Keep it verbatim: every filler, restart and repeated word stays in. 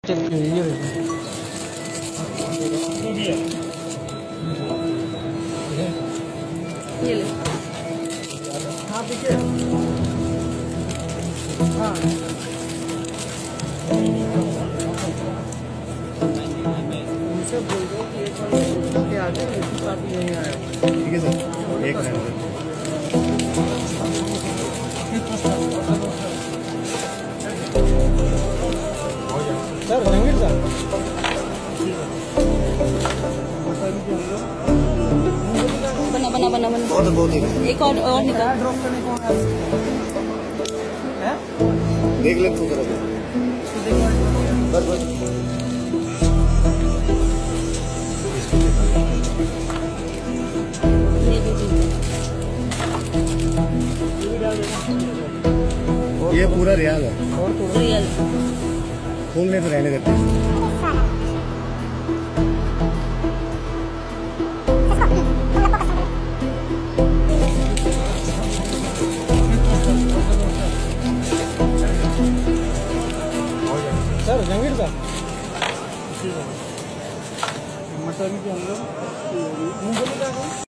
चलिए ये देखो ये ले। हाँ देखिए हाँ उनसे बोल दो कि एक बार सूचना के आगे इसी पार्टी नहीं आया। ठीक है सर, एक मिनट सर जहांगीर सर बना बना बना बना और बहुत एक और और निकाल। ड्रॉप करने कौन है? देख ले तू जरा बस बस ये पूरा रियाल है और थोड़ा रियल खोलने तो रहने देते हैं। सर जहांगीर सर मटन के अंदर मूंगफली का